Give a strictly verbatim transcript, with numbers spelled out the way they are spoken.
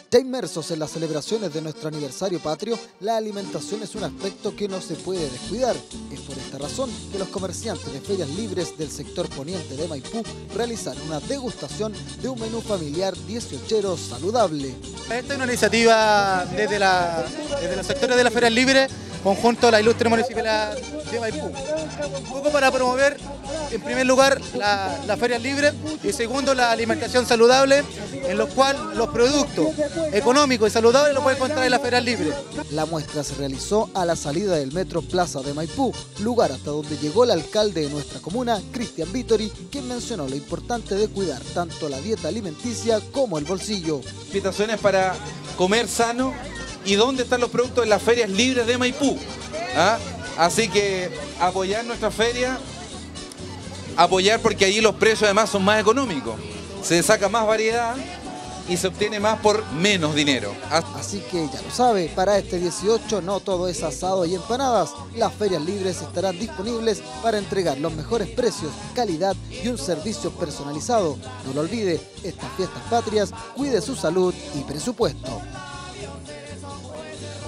Ya inmersos en las celebraciones de nuestro aniversario patrio, la alimentación es un aspecto que no se puede descuidar. Es por esta razón que los comerciantes de ferias libres del sector poniente de Maipú realizaron una degustación de un menú familiar dieciochero saludable. Esta es una iniciativa desde, la, desde los sectores de las ferias libres, conjunto a la ilustre municipalidad de Maipú. Un poco para promover, en primer lugar, la, las ferias libres y segundo, la alimentación saludable, en lo cual los productos económicos y saludables los pueden encontrar en las ferias libres. La muestra se realizó a la salida del Metro Plaza de Maipú, lugar hasta donde llegó el alcalde de nuestra comuna, Cristian Vittori, quien mencionó lo importante de cuidar tanto la dieta alimenticia como el bolsillo. Invitaciones para comer sano y dónde están los productos en las ferias libres de Maipú. ¿Ah? Así que apoyar nuestra feria, apoyar porque allí los precios además son más económicos. Se saca más variedad y se obtiene más por menos dinero. Así que ya lo sabe, para este dieciocho no todo es asado y empanadas. Las ferias libres estarán disponibles para entregar los mejores precios, calidad y un servicio personalizado. No lo olvide, estas fiestas patrias, cuide su salud y presupuesto.